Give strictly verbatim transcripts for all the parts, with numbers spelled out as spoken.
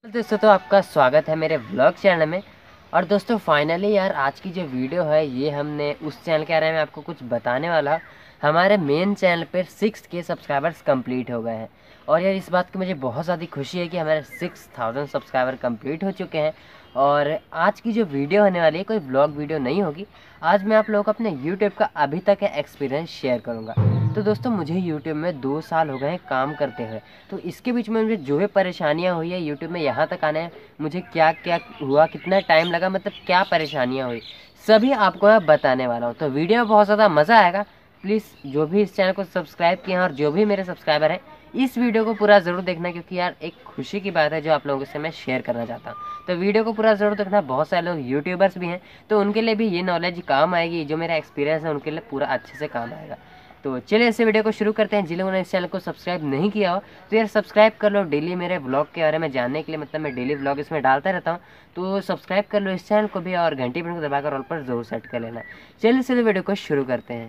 दोस्तों, तो आपका स्वागत है मेरे व्लॉग चैनल में। और दोस्तों फाइनली यार आज की जो वीडियो है ये हमने उस चैनल के बारे में आपको कुछ बताने वाला। हमारे मेन चैनल पर सिक्स के सब्सक्राइबर्स कंप्लीट हो गए हैं। और यार इस बात की मुझे बहुत ज़्यादा खुशी है कि हमारे सिक्स थाउजेंड सब्सक्राइबर कंप्लीट हो चुके हैं। और आज की जो वीडियो होने वाली है कोई व्लॉग वीडियो नहीं होगी। आज मैं आप लोगों को अपने यूट्यूब का अभी तक का एक्सपीरियंस शेयर करूँगा। तो दोस्तों मुझे यूट्यूब में दो साल हो गए हैं काम करते हुए। तो इसके बीच में मुझे जो भी परेशानियां हुई है यूट्यूब में यहाँ तक आने, मुझे क्या क्या हुआ, कितना टाइम लगा, मतलब क्या परेशानियां हुई, सभी आपको मैं बताने वाला हूँ। तो वीडियो में बहुत ज़्यादा मज़ा आएगा। प्लीज़ जो भी इस चैनल को सब्सक्राइब किए हैं और जो भी मेरे सब्सक्राइबर हैं इस वीडियो को पूरा ज़रूर देखना, क्योंकि यार एक खुशी की बात है जो आप लोगों से मैं शेयर करना चाहता हूँ। तो वीडियो को पूरा ज़रूर देखना। बहुत सारे लोग यूट्यूबर्स भी हैं तो उनके लिए भी ये नॉलेज काम आएगी, जो मेरा एक्सपीरियंस है उनके लिए पूरा अच्छे से काम आएगा। तो चलिए इस वीडियो को शुरू करते हैं। जिन लोगों ने इस चैनल को सब्सक्राइब नहीं किया हो तो यार सब्सक्राइब कर लो डेली मेरे व्लॉग के बारे में जानने के लिए। मतलब मैं डेली व्लॉग इसमें डालता रहता हूँ, तो सब्सक्राइब कर लो इस चैनल को भी और घंटी बटन को दबाकर ऑल पर जरूर सेट कर लेना। चलिए इस वीडियो को शुरू करते हैं।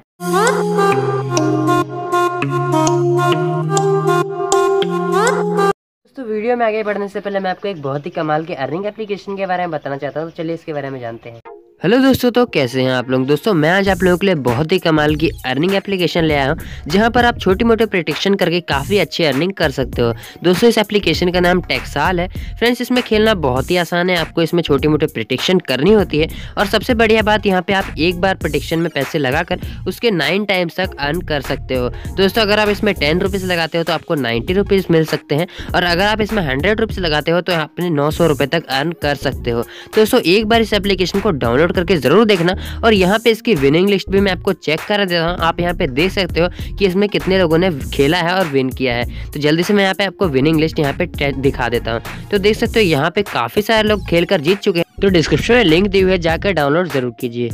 दोस्तों वीडियो में आगे बढ़ने से पहले मैं आपको एक बहुत ही कमाल के अर्निंग एप्लीकेशन के बारे में बताना चाहता हूँ। तो चलिए इसके बारे में जानते हैं। हेलो दोस्तों, तो कैसे हैं आप लोग। दोस्तों मैं आज आप लोगों के लिए बहुत ही कमाल की अर्निंग एप्लीकेशन ले आया हूं, जहां पर आप छोटी मोटी प्रेडिक्शन करके काफ़ी अच्छी अर्निंग कर सकते हो। दोस्तों इस एप्लीकेशन का नाम टेक्साल है। फ्रेंड्स इसमें खेलना बहुत ही आसान है। आपको इसमें छोटी मोटी प्रेडिक्शन करनी होती है और सबसे बढ़िया बात यहाँ पे आप एक बार प्रेडिक्शन में पैसे लगाकर उसके नाइन टाइम्स तक अर्न कर सकते हो। दोस्तों अगर आप इसमें टेन रुपीज़ लगाते हो तो आपको नाइन्टी रुपीज़ मिल सकते हैं, और अगर आप इसमें हंड्रेड रुपीज़ लगाते हो तो अपने नौ सौ रुपये तक अर्न कर सकते हो। तो दोस्तों एक बार इस एप्लीकेशन को डाउनलोड करके जरूर देखना। और यहाँ पे इसकी विनिंग लिस्ट भी मैं आपको चेक कर देता हूँ। आप यहाँ पे देख सकते हो कि इसमें कितने लोगों ने खेला है और विन किया है। तो जल्दी से मैं यहाँ पे आपको विनिंग लिस्ट यहाँ पे दिखा देता हूँ। तो देख सकते हो यहाँ पे काफी सारे लोग खेल कर जीत चुके हैं। तो डिस्क्रिप्शन में लिंक दी हुई है, जाकर डाउनलोड जरूर कीजिए।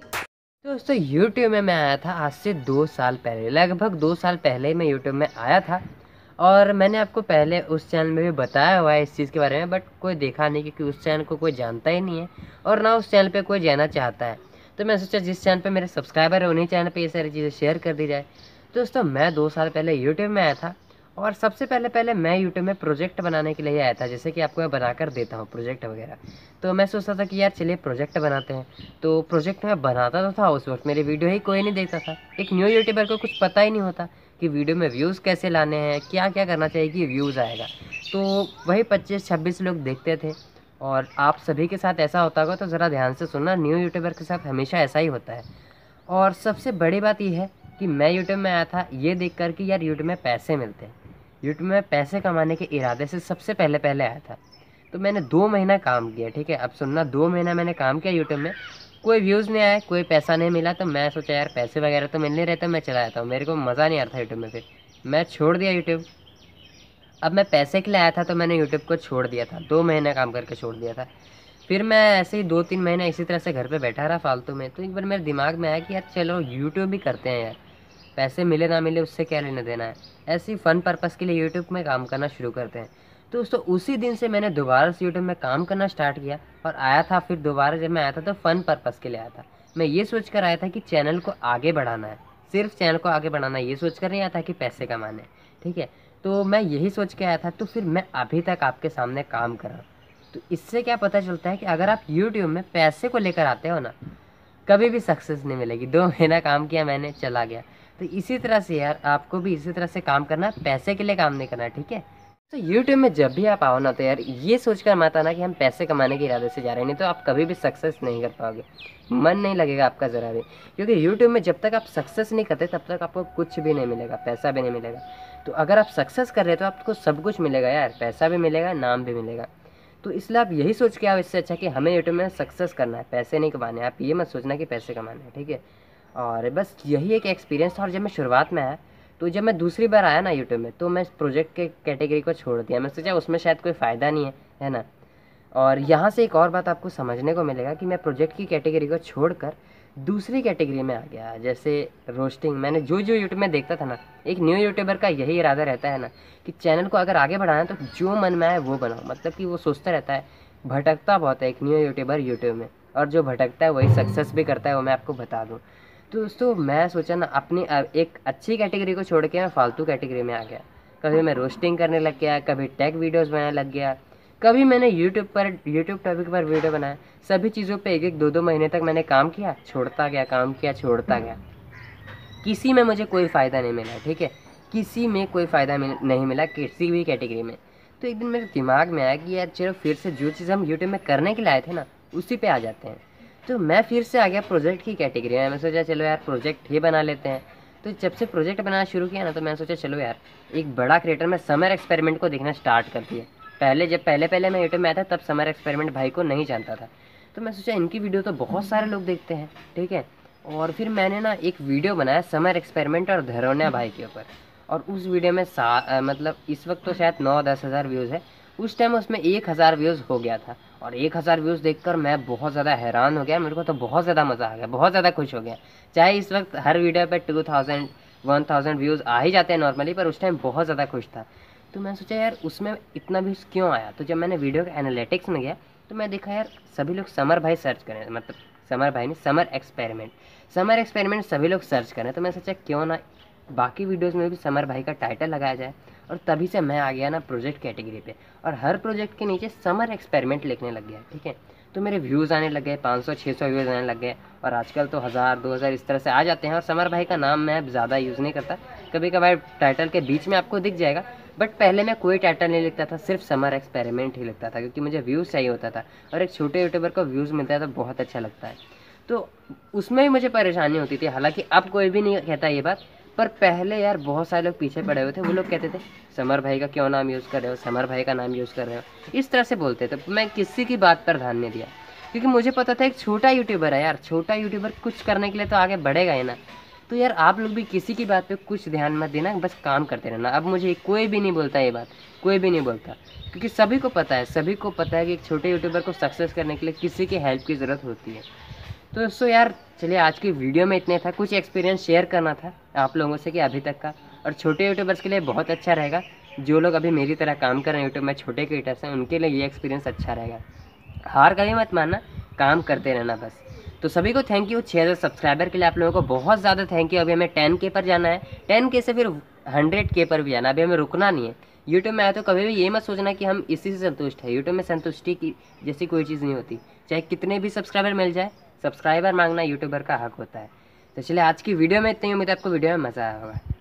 दोस्तों यूट्यूब में मैं आया था आज से दो साल पहले, लगभग दो साल पहले मैं यूट्यूब में आया था। और मैंने आपको पहले उस चैनल में भी बताया हुआ है इस चीज़ के बारे में, बट कोई देखा नहीं, क्योंकि उस चैनल को कोई जानता ही नहीं है और ना उस चैनल पे कोई जाना चाहता है। तो मैं सोचा जिस चैनल पे मेरे सब्सक्राइबर है उन्हीं चैनल पे ये सारी चीज़ें शेयर कर दी जाए। तो दोस्तों मैं दो साल पहले यूट्यूब में आया था, और सबसे पहले पहले मैं यूट्यूब में प्रोजेक्ट बनाने के लिए आया था, जैसे कि आपको मैं बना कर देता हूँ प्रोजेक्ट वगैरह। तो मैं सोचता था कि यार चलिए प्रोजेक्ट बनाते हैं। तो प्रोजेक्ट मैं बनाता तो था, उस वक्त मेरी वीडियो ही कोई नहीं देखता था। एक न्यू यूट्यूबर को कुछ पता ही नहीं होता कि वीडियो में व्यूज़ कैसे लाने हैं, क्या क्या करना चाहिए कि व्यूज़ आएगा। तो वही पच्चीस छब्बीस लोग देखते थे। और आप सभी के साथ ऐसा होता होगा, तो ज़रा ध्यान से सुनना, न्यू यूट्यूबर के साथ हमेशा ऐसा ही होता है। और सबसे बड़ी बात यह है कि मैं यूट्यूब में आया था ये देख कर कि यार यूट्यूब में पैसे मिलते हैं। यूट्यूब में पैसे कमाने के इरादे से सबसे पहले पहले आया था। तो मैंने दो महीना काम किया, ठीक है। अब सुनना, दो महीना मैंने काम किया यूट्यूब में, कोई व्यूज़ नहीं आया, कोई पैसा नहीं मिला। तो मैं सोचा यार पैसे वगैरह तो मिल नहीं रहे, तो मैं चला जाता हूँ, मेरे को मज़ा नहीं आ रहा था यूट्यूब में। फिर मैं छोड़ दिया यूट्यूब। अब मैं पैसे के लिए आया था तो मैंने यूट्यूब को छोड़ दिया था, दो महीने काम करके छोड़ दिया था। फिर मैं ऐसे ही दो तीन महीने इसी तरह से घर पे बैठा रहा फालतू में। तो एक बार मेरे दिमाग में आया कि यार चलो यूट्यूब भी करते हैं यार, पैसे मिले ना मिले उससे क्या लेना देना है, ऐसे ही फ़न पर्पज़ के लिए यूट्यूब में काम करना शुरू करते हैं। तो दोस्तों उसी दिन से मैंने दोबारा से यूट्यूब में काम करना स्टार्ट किया और आया था। फिर दोबारा जब मैं आया था तो फ़न पर्पज़ के लिए आया था। मैं ये सोच कर आया था कि चैनल को आगे बढ़ाना है, सिर्फ चैनल को आगे बढ़ाना है, ये सोच कर नहीं आया था कि पैसे कमाने, ठीक है। तो मैं यही सोच के आया था। तो फिर मैं अभी तक आपके सामने काम कर रहा हूँ। तो इससे क्या पता चलता है कि अगर आप यूट्यूब में पैसे को लेकर आते हो ना, कभी भी सक्सेस नहीं मिलेगी। दो महीना काम किया मैंने, चला गया। तो इसी तरह से यार आपको भी इसी तरह से काम करना है, पैसे के लिए काम नहीं करना है, ठीक है। तो यूट्यूब में जब भी आप आओ ना, तो यार ये सोचकर मत आना कि हम पैसे कमाने के इरादे से जा रहे हैं, नहीं तो आप कभी भी सक्सेस नहीं कर पाओगे, मन नहीं लगेगा आपका ज़रा भी। क्योंकि यूट्यूब में जब तक आप सक्सेस नहीं करते तब तक आपको कुछ भी नहीं मिलेगा, पैसा भी नहीं मिलेगा। तो अगर आप सक्सेस कर रहे हो तो आपको सब कुछ मिलेगा यार, पैसा भी मिलेगा, नाम भी मिलेगा। तो इसलिए आप यही सोच के आओ, इससे अच्छा कि हमें यूट्यूब में सक्सेस करना है, पैसे नहीं कमाने। आप ये मत सोचना कि पैसे कमाने हैं, ठीक है। और बस यही एक एक्सपीरियंस था। और जब मैं शुरुआत में आया, तो जब मैं दूसरी बार आया ना यूट्यूब में, तो मैं प्रोजेक्ट के कैटेगरी को छोड़ दिया। मैं सोचा उसमें शायद कोई फ़ायदा नहीं है, है ना। और यहाँ से एक और बात आपको समझने को मिलेगा कि मैं प्रोजेक्ट की कैटेगरी को छोड़कर दूसरी कैटेगरी में आ गया, जैसे रोस्टिंग। मैंने जो जो यूट्यूब में देखता था ना, एक न्यू यूट्यूबर का यही इरादा रहता है ना कि चैनल को अगर आगे बढ़ाना तो जो मन में आए वो बनाओ। मतलब कि वो सोचता रहता है, भटकता बहुत है एक न्यू यूट्यूबर यूट्यूब में, और जो भटकता है वही सक्सेस भी करता है, वो मैं आपको बता दूँ। तो दोस्तों मैं सोचा ना, अपनी एक अच्छी कैटेगरी को छोड़ के मैं फालतू कैटेगरी में आ गया। कभी मैं रोस्टिंग करने लग गया, कभी टेक वीडियोज़ बनाने लग गया, कभी मैंने यूट्यूब पर यूट्यूब टॉपिक पर वीडियो बनाया, सभी चीज़ों पे एक एक दो दो महीने तक मैंने काम किया, छोड़ता गया, काम किया, छोड़ता गया, किसी में मुझे कोई फ़ायदा नहीं मिला, ठीक है, किसी में कोई फ़ायदा नहीं मिला किसी भी कैटेगरी में। तो एक दिन मेरे दिमाग में आया कि यार चलो फिर से जो चीज़ हम यूट्यूब में करने के लिए आए थे ना, उसी पे आ जाते हैं। तो मैं फिर से आ गया प्रोजेक्ट की कैटेगरी में। मैं सोचा चलो यार प्रोजेक्ट ही बना लेते हैं। तो जब से प्रोजेक्ट बनाना शुरू किया ना, तो मैंने सोचा चलो यार एक बड़ा क्रिएटर में समर एक्सपेरिमेंट को देखना स्टार्ट कर दिया। पहले जब पहले पहले मैं यूट्यूब में आया था तब समर एक्सपेरिमेंट भाई को नहीं जानता था। तो मैं सोचा इनकी वीडियो तो बहुत सारे लोग देखते हैं, ठीक है। और फिर मैंने ना एक वीडियो बनाया समर एक्सपेरिमेंट और धरोनिया भाई के ऊपर। और उस वीडियो में सा आ, मतलब इस वक्त तो शायद नौ दस हज़ार व्यूज़ है, उस टाइम उसमें एक हज़ार व्यूज़ हो गया था। और एक हज़ार व्यूज़ देखकर मैं बहुत ज़्यादा हैरान हो गया, मेरे को तो बहुत ज़्यादा मज़ा आ गया, बहुत ज़्यादा खुश हो गया। चाहे इस वक्त हर वीडियो पे two thousand one thousand views आ ही जाते हैं नॉर्मली, पर उस टाइम बहुत ज़्यादा खुश था। तो मैं सोचा यार उसमें इतना व्यूज़ क्यों आया। तो जब मैंने वीडियो के एनालिटिक्स में गया तो मैं देखा यार सभी लोग समर भाई सर्च करें, मतलब समर भाई नहीं, समर एक्सपेरिमेंट समर एक्सपेरिमेंट सभी लोग सर्च करें। तो मैं सोचा क्यों ना बाकी वीडियोस में भी समर भाई का टाइटल लगाया जाए। और तभी से मैं आ गया ना प्रोजेक्ट कैटेगरी पे, और हर प्रोजेक्ट के नीचे समर एक्सपेरिमेंट लिखने लग गया, ठीक है। तो मेरे व्यूज़ आने लग गए, पाँच सौ छः सौ व्यूज़ आने लग गए, और आजकल तो हज़ार दो हज़ार इस तरह से आ जाते हैं। और समर भाई का नाम मैं अब ज़्यादा यूज़ नहीं करता, कभी कभार टाइटल के बीच में आपको दिख जाएगा, बट पहले मैं कोई टाइटल नहीं लिखता था, सिर्फ समर एक्सपेरिमेंट ही लिखता था, क्योंकि मुझे व्यूज़ चाहिए होता था। और एक छोटे यूट्यूबर को व्यूज़ मिलता है तो बहुत अच्छा लगता है। तो उसमें भी मुझे परेशानी होती थी, हालांकि अब कोई भी नहीं कहता ये बात, पर पहले यार बहुत सारे लोग पीछे पड़े हुए थे। वो लोग कहते थे समर भाई का क्यों नाम यूज़ कर रहे हो, समर भाई का नाम यूज़ कर रहे हो, इस तरह से बोलते थे। मैं किसी की बात पर ध्यान नहीं दिया, क्योंकि मुझे पता था एक छोटा यूट्यूबर है यार, छोटा यूट्यूबर कुछ करने के लिए तो आगे बढ़ेगा ही ना। तो यार आप लोग भी किसी की बात पे कुछ ध्यान मत देना, बस काम करते रहना। अब मुझे कोई भी नहीं बोलता ये बात, कोई भी नहीं बोलता, क्योंकि सभी को पता है सभी को पता है कि एक छोटे यूट्यूबर को सक्सेस करने के लिए किसी की हेल्प की ज़रूरत होती है। तो दोस्तों यार चलिए आज की वीडियो में इतने था, कुछ एक्सपीरियंस शेयर करना था आप लोगों से कि अभी तक का। और छोटे यूट्यूबर्स के लिए बहुत अच्छा रहेगा, जो लोग अभी मेरी तरह काम कर रहे हैं यूट्यूब में, छोटे क्रिएटर्स हैं, उनके लिए ये एक्सपीरियंस अच्छा रहेगा। हार कभी मत मानना, काम करते रहना बस। तो सभी को थैंक यू, छः हज़ार सब्सक्राइबर के लिए आप लोगों को बहुत ज़्यादा थैंक यू। अभी हमें टेन के पर जाना है, टेन के से फिर हंड्रेड के पर भी जाना, अभी हमें रुकना नहीं है। यूट्यूब में आए तो कभी भी ये मत सोचना कि हम इसी से संतुष्ट है। यूट्यूब में संतुष्टि की जैसी कोई चीज़ नहीं होती, चाहे कितने भी सब्सक्राइबर मिल जाए, सब्सक्राइबर मांगना यूट्यूबर का हक होता है। तो चलिए आज की वीडियो में इतनी, उम्मीद है आपको वीडियो में मज़ा आया होगा।